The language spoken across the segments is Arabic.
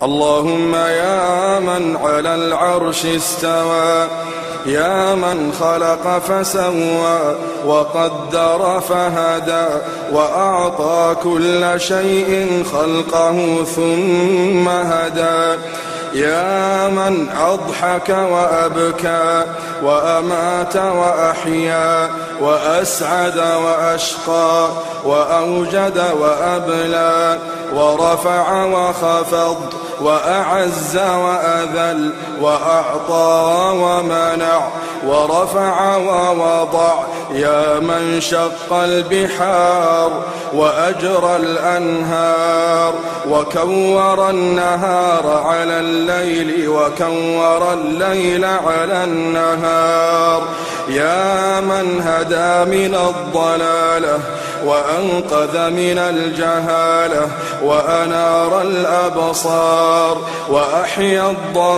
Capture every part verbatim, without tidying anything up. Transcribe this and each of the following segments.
اللهم يا من على العرش استوى، يا من خلق فسوى وقدر فهدى، وأعطى كل شيء خلقه ثم هدى، يا من أضحك وأبكى وأمات وأحيا وأسعد وأشقى وأوجد وأبلى ورفع وخفض وأعز وأذل وأعطى ومنع ورفع ووضع، يا من شق البحار وأجرى الأنهار وكور النهار على الليل وكور الليل على النهار، يا من هدى من الضلالة وأنقذ من الجهالة وأنار الأبصار وأحيا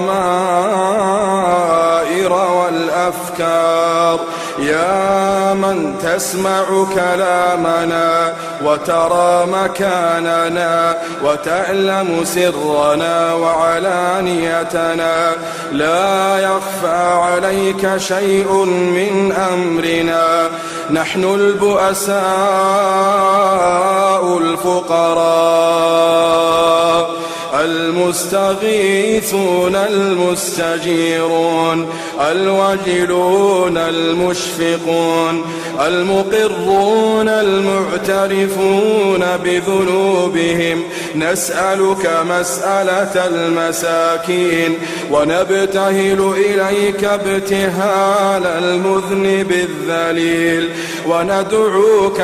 الضمائر والأفكار، يا من تسمع كلامنا وترى مكاننا وتعلم سرنا وعلانيتنا، لا يخفى عليك شيء من أمرنا، نحن البؤساء الفقراء المستغيثون المستجيرون الوجلون المشفقون المقرون المعترفون بذنوبهم، نسألك مسألة المساكين ونبتهل إليك ابتهال المذنب الذليل، وندعوك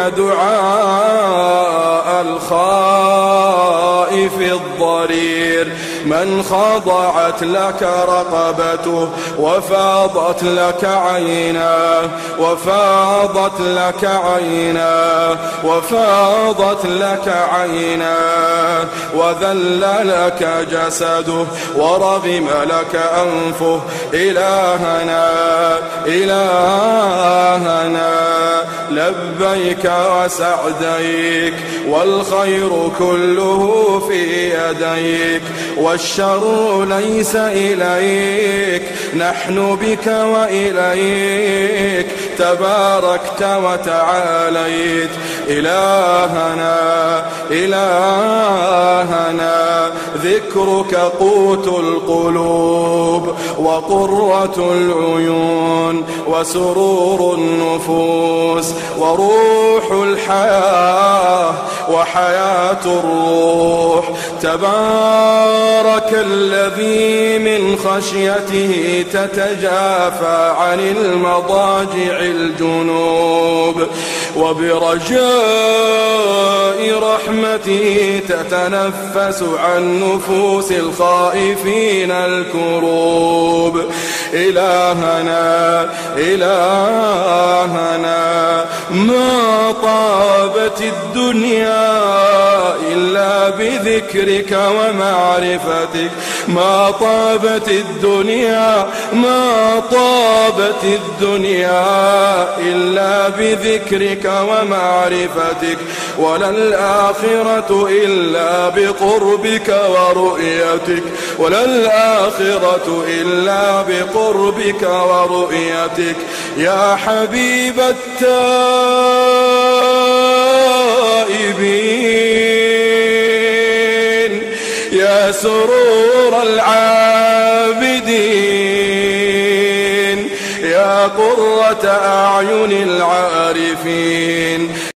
دعاء الخائف الضرير من خضعت لك رقبته وفاضت لك عيناه وفاضت لك عيناه وفاضت لك عيناه وذل لك جسده ورغم لك أنفه، إلهنا إلهنا لبيك وسعديك، والخير كله في يديك والشر ليس إليك، نحن بك وإليك تباركت وتعاليت، إلهنا إلهنا ذكرك قوت القلوب وقرة العيون وسرور النفوس وروح الحياة وحياة الروح، تبارك الذي من خشيته تتجافى عن المضاجع الجنوب، وبرجاء رحمته تتنفس عن نفوس الخائفين الكروب، إلهنا إلهنا ما طابت الدنيا إلا بذكرك ومعرفتك، ما طابت الدنيا ما طابت الدنيا إلا بذكرك ومعرفتك، ولا الآخرة إلا بقربك ورؤيتك، ولا الآخرة إلا بقربك ورؤيتك، يا حبيب التائبين، يا سرور العابدين، يا قرة أعين العارفين،